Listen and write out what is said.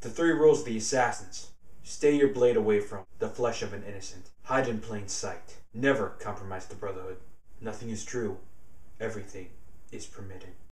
The 3 rules of the assassins. Stay your blade away from the flesh of an innocent. Hide in plain sight. Never compromise the Brotherhood. Nothing is true. Everything is permitted.